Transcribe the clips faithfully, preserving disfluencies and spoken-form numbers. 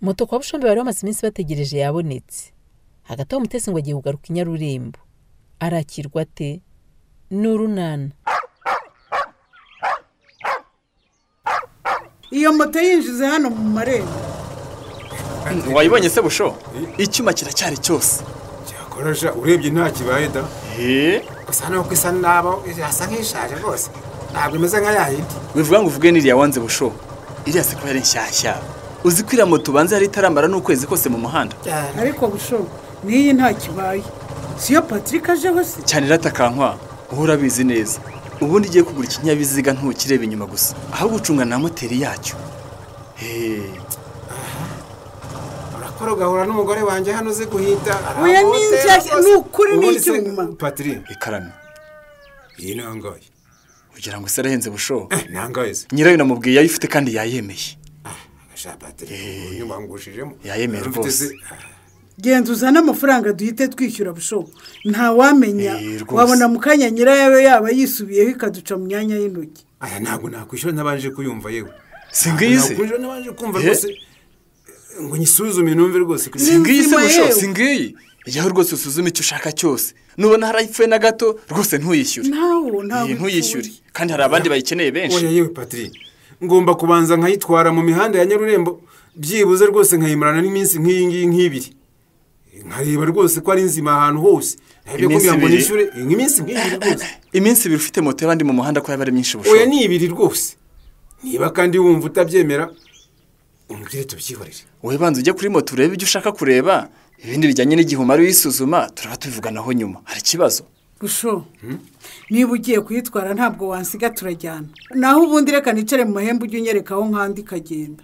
moto kwa Bushombe bari bamaze iminsi bategereje yabonetse. Hagati aho Mutesi ngo agiye kugaruka i Nyarurembo. Arakirwa ate? N'urunana. Iyo moto yinjize hano mu marembo. Wayibonye se Busho? Icyuma kiracyari cyose. Cyakoroja urebye nta kibaye da. Eh? Gusa no kwisa nabo yasa nk'ishaje rwose. Ntabwo imeze nka yahindi. Wivuga ngo uvuge n'iriya wanze Busho. Iriya se ko yari nshyashya. Uzi kwira moto banze yari itaramara n'ukwezi kose mu muhanda. Ariko Busho niyi nta kibaye. Siyo Patrick aje hose. Cyane ratakankwa. Uhura bizi neza. Ubundi igiye kugura ikinyabiziga ntukireba inyuma gusa. Aho gucunga na moteri yacyo. Eh. Urakora gahura n'umugore wanje hano ze guhita. Oya ninjye n'ukuri n'icyuma. Patrick ikarame. Iyi nangaye. Kugira ngo sarahenze Busho. Eh nangaye. Nyirayo namubwiye yayifite kandi yayemeye. Gasha Patrick. Nyuma ngushijemo. Yayemeye rwose. Genza uzana amafaranga duhite twishyura Busho. Nta wamenya wabona mukanya nyirayo yaba yisubiyeho ikaduca mu myanya y'intoki. Aya ntabwo nakwishyura ntabanje kuyumva yewe. Singize. Nakwishyura ntabanje kumva rwose. Ngo nyisuzume numve rwose. Singize Busho, singiye. Yaho rwose usuzume icyo ushaka cyose. Nubona harayipfuye na gato rwose ntuyishyure. Ntawo ntawo. Ntuyishyure. Kandi hari abandi bayikeneye benshi. Oya yewe Patrick. Ngomba kubanza nkayitwara mu mihanda ya Nyarurembo byibuze rwose nkayimarana n'iminsi nk'iyi ngiyi nk'ibiri. Nkareba rwose ko ari nzima ahantu hose. Ntabwo kugira ngo nishyure nk'iminsi nk'ibiri rwose. Iminsi ibiri ufite moto y'abandi mu muhanda ko yabari myinshi Busho. Oya ni ibiri rwose. Niba kandi wumva utabyemera umubwire tubyihorere. Wowe banza ujye kuri moto urebe ibyo ushaka kureba. Ibindi bijyanye n'igihumari wisuzuma turaba tubivuganaho nyuma. Hari kibazo? Busho. Niba ugiye kuyitwara ntabwo wansiga turajyana. Naho ubundi reka nicare mu mahembe ujye unyerekaho nkandi kagenda.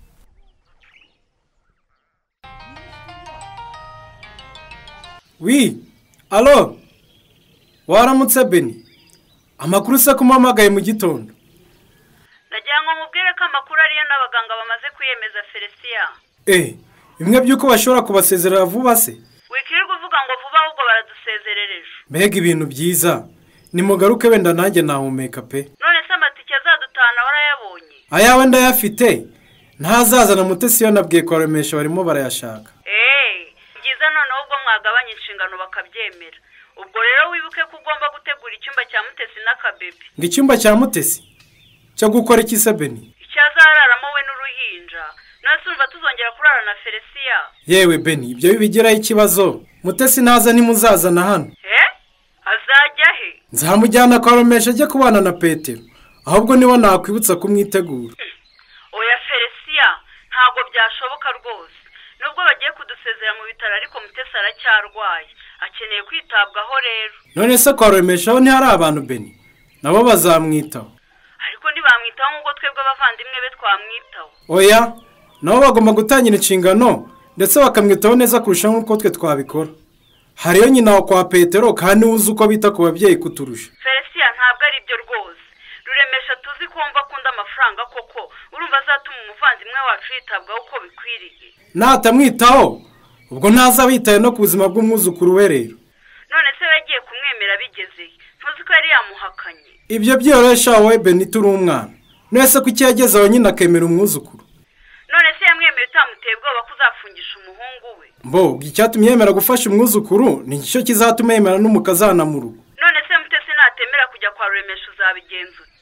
Oui, allo. Waramutse Beni. Amakuru se kumamagaye mu gitondo. Nagira ngo mubwire ko amakuru ariyo n'abaganga bamaze kwiyemeza Felicia. Eh, bimwe byuko bashobora kubasezerera vuba se. Wikirirwa uvuga ngo vuba ahubwo baradusezerereje. Mbega ibintu byiza. Nimugaruke wenda nanjye nahumeka pe. None se amatike azadutana warayabonye? Ayawe ndayafite. Ntazazana Mutesi yo nabwiye ko Remesha barimo barayashaka. Eh, byiza noneho ubwo mwagabanya inshingano bakabyemera. Ubwo rero wibuke ko ugomba gutegura icyumba cya Mutesi n'akabebe. Ngo icyumba cya Mutesi cyo gukora iki se Beni? Icyazararamo we n'uruhinja. Nase umva tuzongera kurara na Felicia. Yewe Beni, ibyo bibigiraho ikibazo. Mutesi naza nimuzazana hano. Eh? Azajya he? Nzamujyana kwa Remesha ajye kubana na Petero. Ahubwo nibo nakwibutsa kumwitegura. Oya Felicia, ntago byashoboka rwose. Nubwo bagiye kudusezera mu bitaro ariko Mutesi aracyarwaye. Akeneye kwitabwaho rero. None se kwa Remesha ho ntihari abantu Beni? Nabo bazamwitaho. Ariko ntibamwitaho nk'uko twebwe abavandimwe be twamwitaho. Oya, nabo bagomba gutangira inshingano ndetse bakamwitaho neza kurusha nk'uko twe twabikora. Hariyo nyina wa kwa Petero kandi uzi uko bita ku babyeyi kuturusha. Felicia ntabwo ari byo rwose. Ruremesha tuzi ko wumva akunda amafaranga koko. Urumva azatuma umuvandimwe wacu yitabwaho uko bikwiriye. Natamwitaho ubwo ntazabitaye no ku buzima bw'umwuzukuru we rero. None se yagiye kumwemera bigeze. Ntuzi ko yari yamuhakanye. Ibyo byoroshya wowe Beni turi umwana. Nese ko cyageze aho nyina akemera umwuzukuru. None se yamwemera utamuteye ubwoba kuzafungisha umuhungu we. Mbo, icyatumye yemera gufasha umwuzukuru ni cyo kizatuma yemera n'umukazana mu rugo. None se Mutesi natemera kujya kwa Remesha uzabigenza ute?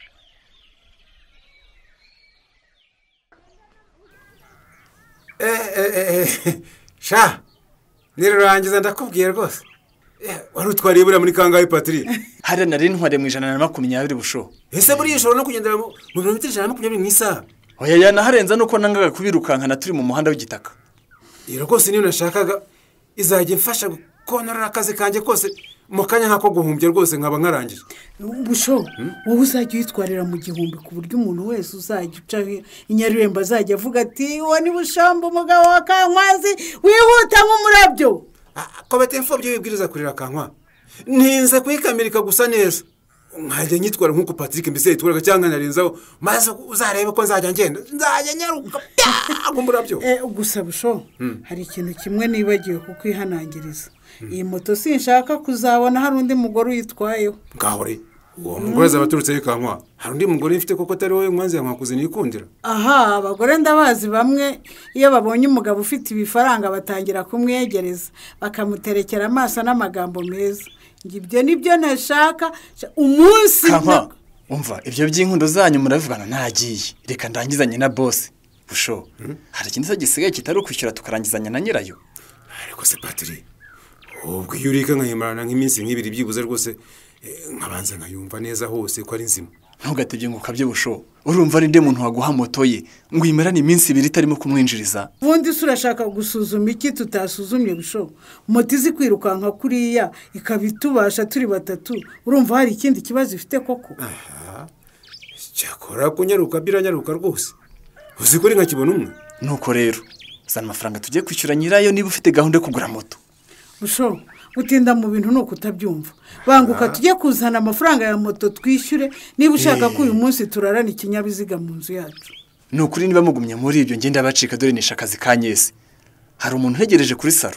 Eh eh eh. Sha. Nirangiza ndakubwiye rwose. Wari utwariye bura muri kangahe Patrick? Hari nari ntware mu ijana na makumyabiri Busho. Ese buri ishoro no kugendera mu birometero ijana na makumyabiri mu isaha. Oya yana harenza nuko nangaga kubirukankana turi mu muhanda w'igitaka. Iyo rwose niyo nashakaga izajye mfasha gukonora akazi kanje kose mu kanya nkako guhumbya rwose nkaba nkarangije. Busho, wowe uzajya uyitwarira mu gihumbi ku buryo umuntu wese uzajya uca Inyarurembo azajya avuga ati uwo ni Bushombe umugabo wa Kankwazi wihuta nk'umurabyo. Ko betemfobye wibwiriza kurira Kankwa. Ninze kwikamirika gusa neza. Nkajya nyitwara nk'uko Patrick mbese yitwaraga cyangwa narinzaho maze uzarebe ko nzajya ngenda nzajya nyaruka ngumurabyo. Eh gusa Busho hari ikintu kimwe nibagiwe kukwihanangiriza. Iyi moto sinshaka kuzabona hari undi mugore uyitwayeho. Ngahore uwo mugore azaba aturutse yikankwa hari undi mugore mfite koko atari wowe mwanzi yankwakuze nikundira. aha abagore ndabazi bamwe iyo babonye umugabo ufite ibifaranga batangira kumwegereza bakamuterekera amaso n'amagambo meza ngibyo nibyo ntashaka umunsi kankwa umva ibyo by'inkundo zanyu muravugana nagiye reka ndangizanye na boss busho hari ikindi se gisigaye kitari ukwishyura tukarangizanya na nyirayo. Ariko se Patri ubwo iyo urika nkayimarana nk'iminsi nk'ibiri byibuze rwose nkabanza nkayumva neza hose ko ari nzima. Ntugatebye ngo ukabye busho urumva ari nde muntu waguha moto ye ngo yimarane iminsi ibiri itarimo kumwinjiriza. Ubundi se urashaka gusuzuma iki tutasuzumye busho moto izi kwirukanka kuriya ikabitubasha turi batatu urumva hari ikindi kibazo ifite koko. Aha cyakora kunyaruka biranyaruka rwose uzi ko ari nkakibona umwe. Nuko rero zana amafaranga tugiye kwishyura nyirayo niba ufite gahunda yo kugura moto. Busho gutinda mu bintu nuko utabyumva banguka tujye kuzana amafaranga ya moto twishyure niba ushaka ko uyu munsi turarana ikinyabiziga mu nzu yacu. Nukuri niba mugumye muri ibyo ngenda bacika dore nisha akazi ka Nyesi. Hari umuntu uhegereje kuri saro.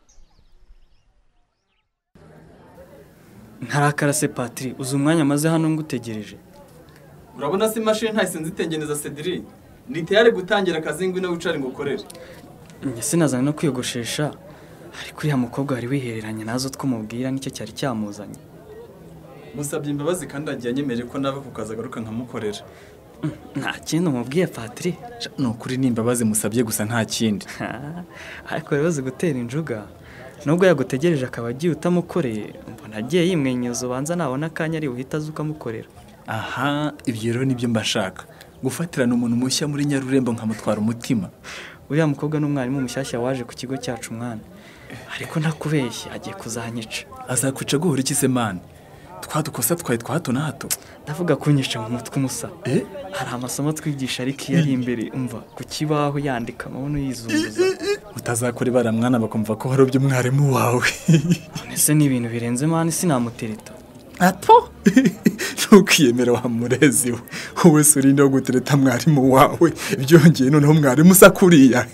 Ntarakara se Patri uzi umwanya maze hano ngutegereje. Urabona se machine ntayise nzitengeneza Cedric. Ndi tayari gutangira akazi ngwino wicare ngo ukorere. Nyese nazanye no kwiyogoshesha. Ariko uriya mukobwa wari wihereranye nazo twumubwira nicyo cyari cyamuzanye. Musabye imbabazi kandi agiye anyemeje ko nava kukaza garuka nkamukorera. Nta kintu mubwiye Patri. Nukuri nimbabazi musabye gusa nta kindi. Ariko rero gutera injuga. Nubwo yagutegereje akaba agiye utamukoreye mbona agiye yimwenyuzo banza nabona kanya ari uhita azukamukorera. Aha ibyo rero nibyo mbashaka. Gufatirana umuntu mushya muri Nyarurembo nkamutwara umutima. Uriya mukobwa n'umwarimu mushyashya waje ku kigo cyacu mwana. Ariko ntakubeshye agiye kuzanyica. Azakwica guhura iki se man? Twadukosa twaye twa hato na hato. Ndavuga kunyica mu mutwe umusa. Eh? Hari amasomo twigisha ariko yari imbere umva ku kibaho yandika amabono yizunguza. Utazakora ibara mwana bakumva ko hari ubyo mwarimu wawe. Ese ni ibintu birenze mani sinamutereta. Apo? Ntukiyemera wa murezi we. Wowe surinde wo gutereta mwarimu wawe. Byongeye noneho mwarimu sakuriya.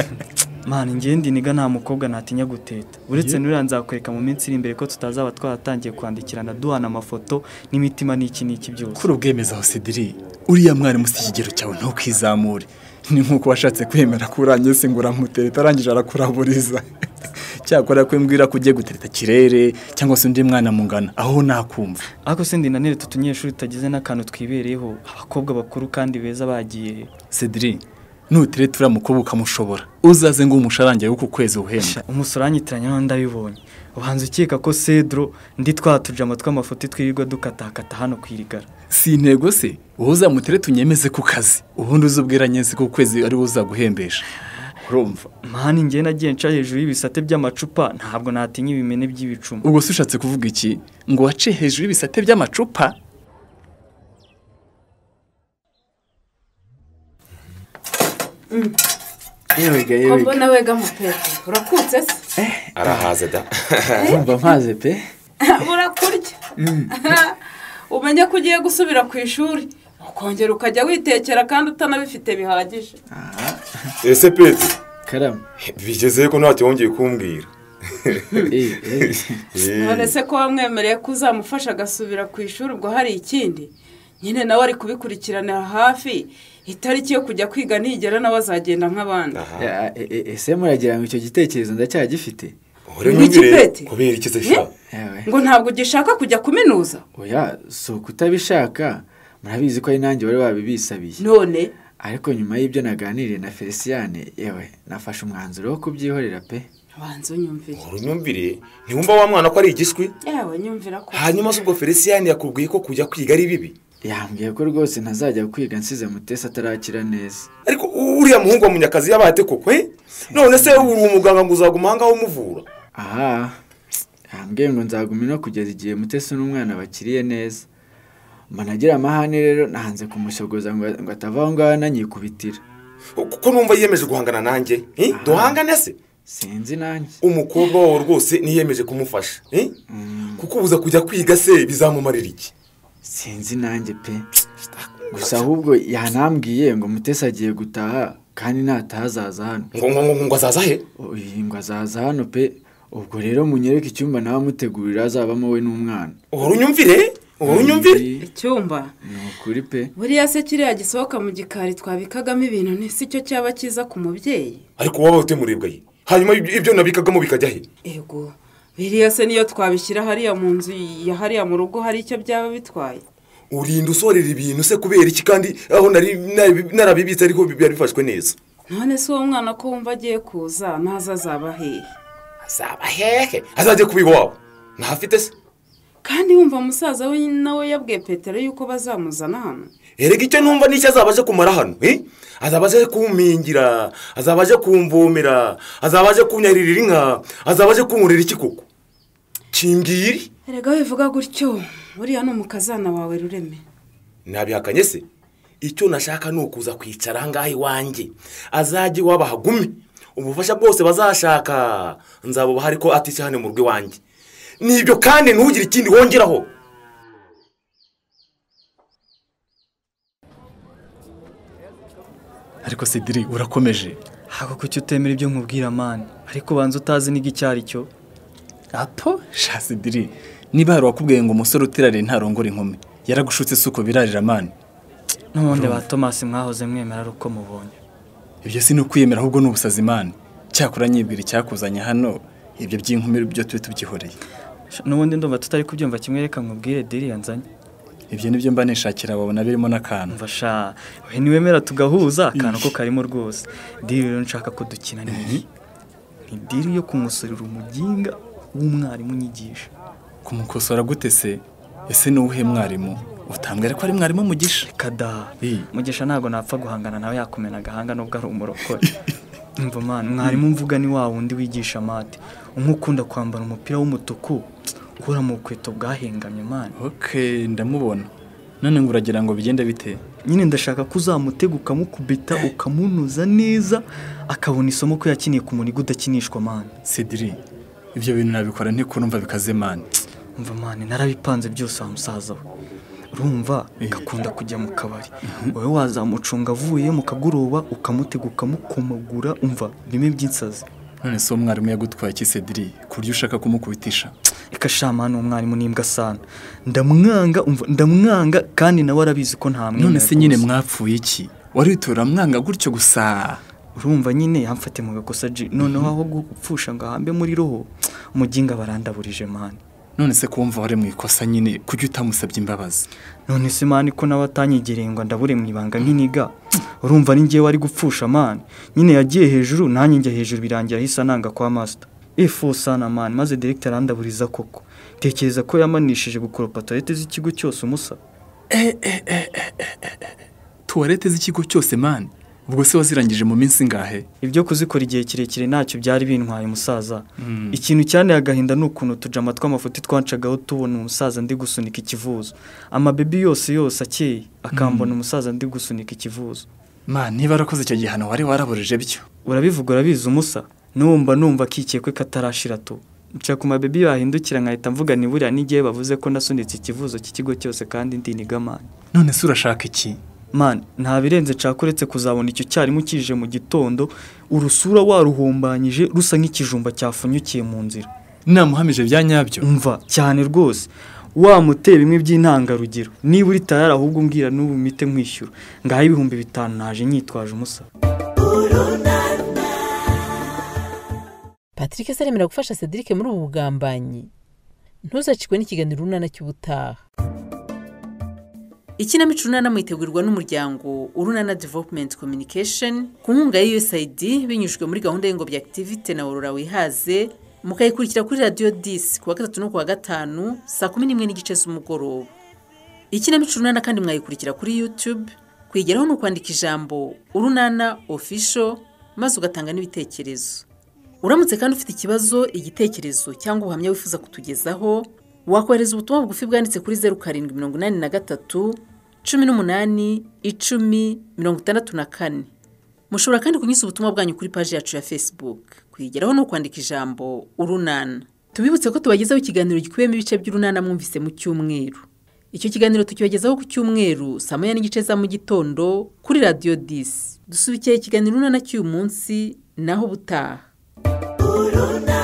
Mani ngendi niga nta mukobwa natinya guteta. Uretse nura nzakwereka mu minsi iri imbere ko tutazaba twaratangiye kwandikirana duhana amafoto n'imitima n'iki n'iki byose. Kuri ubwemeza ho Cedric. Uriya mwarimu si ikigero cyawe ntukizamure. Ni nkuko washatse kwemera kuranye singura mutereta arangije arakuraburiza. Cyakora kwembwira kujye gutereta kirere cyangwa se undi mwana mungana aho nakumva. Ako se ndinanire tutunyeshuri tagize n'akantu twibereyeho abakobwa bakuru kandi beza bagiye. Cedric nutereta uramukobo kamushobora uzaze ngo umusharange yo ku kwezi uhemba. Umusoranyitiranya no ndabibonye. Ubanze ukeka ko Cedro ndi twatuje amatwa amafoto twirirwa dukatakata hano kwirigara. Si intego se uza mutereta unyemeze ku kazi ubundi uzubwira Nyesi ku kwezi ari uzaguhembesha. Urumva mani ngiye nagiye nca hejuru y'ibisate by'amacupa ntabwo natinya ibimene by'ibicuma. Ubwo sushatse kuvuga iki ngo wace hejuru y'ibisate by'amacupa? Yewe ga yewe. Ko nawe ga mupete urakutse se? Eh arahaze da. Umva mpaze pe. Urakurya. Umenye ko ugiye gusubira ku ishuri ukongera ukajya witekera kandi utanabifite bihagije. Ese Pete Karama bigeze ko ntacyo wongeye kumbwira. Eh eh. None se ko wamwemereye ko uzamufasha gasubira ku ishuri ubwo hari ikindi nyine nawe ari kubikurikirana hafi itariki yo kujya kwiga nigera nawe azagenda nk'abandi. Ese muragira ngo icyo gitekerezo ndacyagifite? Ngikipete kubera iki se sha? Ngo ntabwo gishaka kujya kuminuza? Oya so kutabishaka murabizi ko ari nanjye bari babibisabiye. None ariko nyuma y'ibyo naganiriye na Feliciane yewe nafashe umwanzuro wo kubyihorera pe. Abanzo nyumvire. Urunyumvire ntiwumva wa mwana ko ari igishwi? Yewe nyumvira ko. Hanyuma subwo Feliciane yakubwiye ko kujya kwiga ari bibi. Yambwiye ko rwose ntazajya kwiga nsize Mutesi atarakira neza. Ariko uriya muhungu wa Munyakazi yabate koko eh? None se uri umuganga ngo uzagumanga aho umuvura? Aha. Yambwiye ngo nzaguma no kugeza igihe Mutesi n'umwana bakiriye neza. Managira amahane rero nahanze kumushogoza ngo ngo atavaho ngaho nanyikubitira. Kuko numva yiyemeje guhangana nanjye, eh? Duhangane se? Sinzi nanjye. Umukobwa wawe rwose niyemeje kumufasha, eh? Kuko ubuza kujya kwiga se bizamumarira iki? Sinzi nanjye pe. Gusa ahubwo yanambwiye ngo Mutesi agiye gutaha kandi natahazaza hano. Ngo ngo ngo azaza he? Ngo azaza hano pe. Ubwo rero munyereke icyumba nawe mutegurira azabamo we n'umwana. Urunyumvire unyumvire icyumba ni ukuri pe buriya se kiriya gisohoka mu gikari twabikagamo ibintu ni si cyo cyaba cyiza ku mubyeyi ariko waba utemurebwa ye hanyuma ibyo nabikagamo bikajya he ego biriya se niyo twabishyira hariya mu nzu ya hariya mu rugo hari icyo byaba bitwaye urinda usorera ibintu se kubera iki kandi aho nari narabibitse ariko byari bifashwe neza none se uwo mwana ko wumva agiye kuza ntaza azaba hehe azaba hehe azajya kuba iwabo ntafite se kandi wumva umusaza we nawe yabwiye Petero yuko bazamuzana hano erega icyo numva n'icyo azaba aje kumara hano eh azaba aje kumpingira azaba aje kumvomera azaba aje kunyarira inka azaba aje kunkurira iki koko kimbwiri erega wivuga gutyo buriya ni umukazana wawe Rureme nabihakanye se icyo nashaka ni ukuza kwicara ngaho iwanjye azajye wabahagume ubufasha bwose bazashaka nzabubaha ariko atise hano mu rugo iwanjye nibyo kandi ntugire ikindi wongeraho ariko Cedric urakomeje hako kuki utemera ibyo nkubwira mani ariko banza utazi n'igicari cyo apo sha Cedric niba hari wakubwiye ngo umusore utirare ntarongora inkumi yaragushutse suko birarira mani n'ubundi ba Thomas mwahoze mwemera ruko mubonye ibyo si no kwiyemera ahubwo n'ubusazi mani cyakora nyibwira icyakuzanye hano ibyo by'inkumi byo tube tubyihoreye n'ubundi ndumva tutari kubyumva kimwe reka nkubwire diri yanzanye ibyo nibyo mba nishakira babona birimo n'akantu mfasha we niwemera tugahuza akantu ko karimo rwose diri rero nshaka ko dukina ni ni diri yo kumusorera umuginga w'umwarimu nyigisha kumukosora gute se ese n'uwuhe mwarimu utambwira ko ari mwarimu Mugisha kada Mugisha ntago napfa guhangana nawe yakumena agahanga nubwo ari umurokore umva man mwarimu mvuga ni wa wundi wigisha mate umukunda kwambara umupira w'umutuku ukora mu kweto bwahengamye man okay ndamubona none nguragira ngo bigende bite nyine ndashaka kuzamutega ukamukubita ukamunuza neza akabona isomo ko yakiniye ku muniga udakinishwa man Cedric ibyo bintu nabikora ntikurumva bikaze man umva man narabipanze byose wa musaza we urumva gakunda kujya mu kabari wowe wazamucunga avuye mu kagoroba ukamutega ukamukomagura umva bimwe by'insazi none so umwarimu yagutwaye iki Cedric kuryo ushaka kumukubitisha eka shamana umwarimu nimbwa sana ndamwanga umva ndamwanga kandi nawe arabizi ko nta mwe none se nyine mwapfuye iki waritora mwanga gutyo gusa urumva nyine yamfate mu gakosa ji noneho aho gupfusha ngo ahambe muri roho umuginga barandaburije man none se kumva wari mu ikosa nyine kujya utamusabye imbabazi none se mani ko nawe atanyegereye ngo ndabure mu ibanga nk'iniga urumva ni ngiye wari gupfusha mani nyine yagiye hejuru nanjye njya hejuru birangira ahisa nanga kwa master ifu sana mani maze director arandaburiza koko tekereza ko yamanishije gukoropa toilette z'ikigo cyose umusa eh eh eh toilette z'ikigo cyose mani ubwo se wazirangije mu minsi ngahe ibyo kuzikora igihe kirekire ntacyo byari bintwaye umusaza ikintu cyane agahinda nukuntu tujama tw'amafuti twancagaho tubona umusaza ndi gusunika ikivuzo amabebi yose yose akeye akambona umusaza ndi gusunika ikivuzo man niba arakoze icyo gihano wari waraburije byo urabivuga urabizi umusa numva numva kikekwe katarashira to nca ku mabebi bahindukira nkahita mvuga ni buriya n'igihe bavuze ko nasunitse ikivuzo cy'ikigo cyose kandi ndi nigamana none se urashaka iki man nta birenze cakuretse kuzabona icyo cyarimu kije mu gitondo urusura waruhombanyije rusa nk'ikijumba cyafunyukiye mu nzira namuhamije bya nyabyo umva cyane rwose wamuteye bimwe by'intangarugero niba uri tayari ahubwo mbwira n'ubu mite nkwishyura ngaho ibihumbi bitanu naje nyitwaje umusa Patrick se aremera gufasha Cedric muri ubu bugambanyi ntuzacikwe n'ikiganiro runana cy'ubutaha ikinamico runana mwitegurwa n'umuryango Urunana Development Communication ku nkunga ya U S A I D binyujijwe muri gahunda y'ingobyi activity na Aurora Wihaze mukayikurikira kuri radio dix kuwa gatatu no kuwa gatanu saa kumi n'imwe n'igice z'umugoroba. Ikinamico runana kandi mwayikurikira kuri YouTube kwigeraho no kwandika ijambo Urunana Official maze ugatanga n'ibitekerezo. Uramutse kandi ufite ikibazo, igitekerezo cyangwa ubuhamya wifuza kutugezaho, wakohereza ubutumwa bugufi bwanditse kuri zeru karindwi mirongo inani na gatatu cumi n'umunani icumi mirongo itandatu na kane. Mushobora kandi kunyuza ubutumwa bwanyu kuri page yacu ya Facebook kwigeraho no kwandika ijambo Urunana. Tubibutse ko tubagezaho ikiganiro gikubiyemo ibice by'Urunana mwumvise mu cyumweru. Icyo kiganiro tukibagezaho ku cyumweru saa moya n'igice za mu gitondo kuri radio dix. Dusubikiye ikiganiro Urunana cy'uyu munsi naho butaha. Urunana.